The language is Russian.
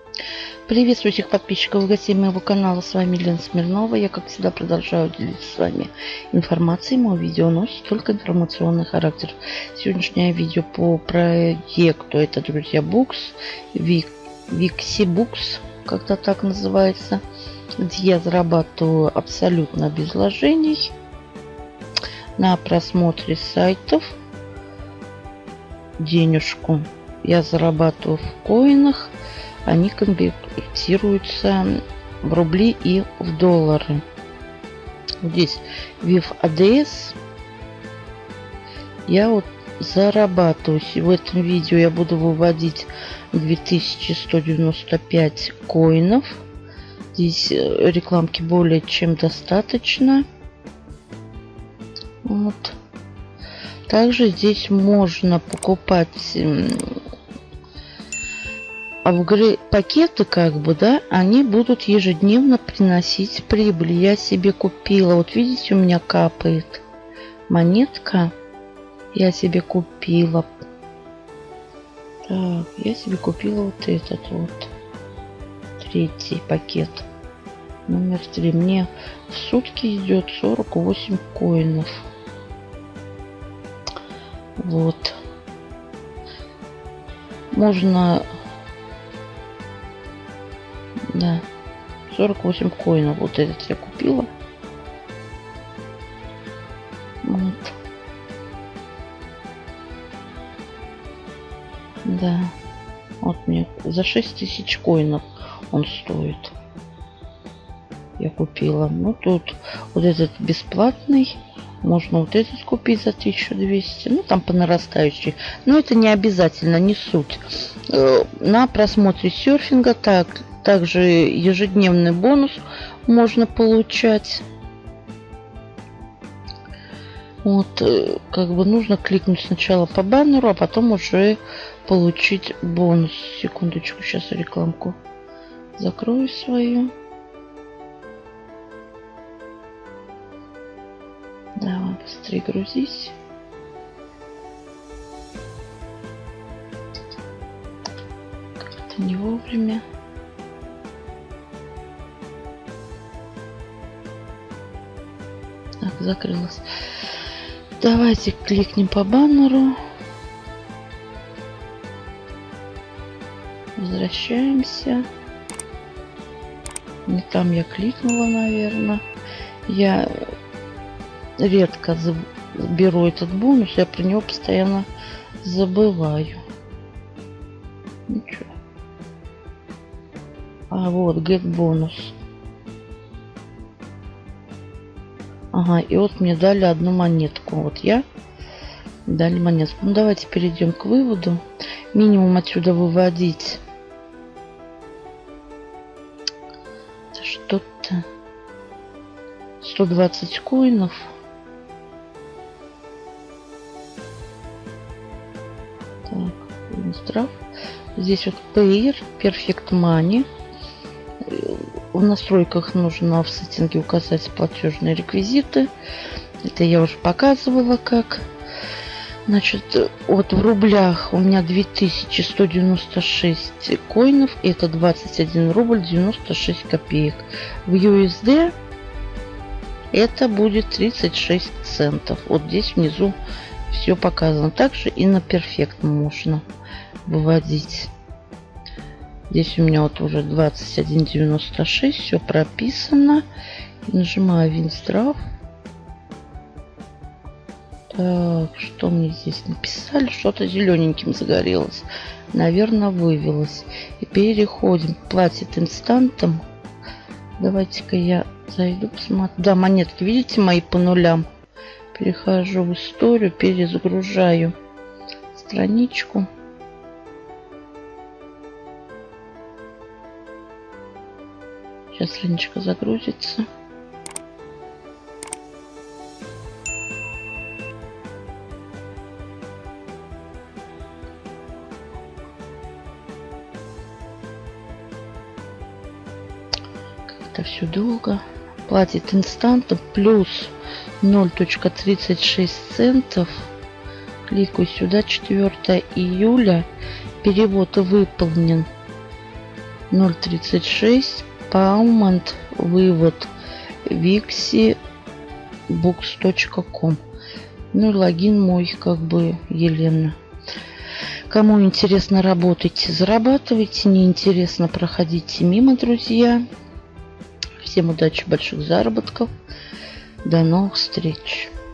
Приветствую всех подписчиков и гостей моего канала. С вами Лена Смирнова. Я, как всегда, продолжаю делиться с вами информацией. Мое видео носит только информационный характер. Сегодняшнее видео по проекту, это, друзья, Books, Wixibooks, как-то так называется, где я зарабатываю абсолютно без вложений на просмотре сайтов денежку. Я зарабатываю в коинах. Они конвертируются в рубли и в доллары. Здесь VIF ADS я вот зарабатываю. В этом видео я буду выводить 2195 коинов. Здесь рекламки более чем достаточно. Вот. Также здесь можно покупать пакеты, как бы, да, они будут ежедневно приносить прибыль. Я себе купила, вот видите, у меня капает монетка. Я себе купила. Так, я себе купила вот этот вот. Третий пакет. Номер 3. Мне в сутки идет 48 коинов. Вот. Можно... Да, 48 коинов. Вот этот я купила. Вот. Да. Вот мне за 6000 коинов он стоит. Я купила. Ну, тут вот этот бесплатный. Можно вот этот купить за 1200. Ну, там по нарастающей. Но это не обязательно, не суть. На просмотре серфинга также ежедневный бонус можно получать. Вот, как бы нужно кликнуть сначала по баннеру, а потом уже получить бонус. Секундочку, сейчас рекламку закрою свою. Давай быстрее грузись. Как-то не вовремя. Так, закрылась. Давайте кликнем по баннеру. Возвращаемся. Не там я кликнула, наверное. Я редко беру этот бонус. Я про него постоянно забываю. Ничего. А вот, get бонус. Ага, и вот мне дали одну монетку. Вот я дали монетку. Ну, давайте перейдем к выводу. Минимум отсюда выводить. Что-то 120 коинов. Так, Минздрав. Здесь вот Payer, Perfect Money. В настройках нужно в сеттинге указать платежные реквизиты. Это я уже показывала как. Значит, вот в рублях у меня 2196 коинов. Это 21 рубль 96 копеек. В USD это будет 36 центов. Вот здесь внизу все показано. Также и на Perfect можно выводить. Здесь у меня вот уже 21.96, все прописано. Нажимаю Минздрав. Так, что мне здесь написали? Что-то зелененьким загорелось. Наверное, вывелось. И переходим. Платит инстантом. Давайте-ка я зайду, посмотрю. Да, монетки, видите, мои по нулям. Перехожу в историю, перезагружаю страничку. Сейчас страничка загрузится. Как-то все долго. Платит инстантом плюс 0.36 центов. Кликаю сюда. 4 июля. Перевод выполнен. 0.36. Payment вывод wixibooks.com. Ну и логин мой, как бы, Елена. Кому интересно, работайте, зарабатывайте. Не интересно, проходите мимо, друзья. Всем удачи, больших заработков. До новых встреч.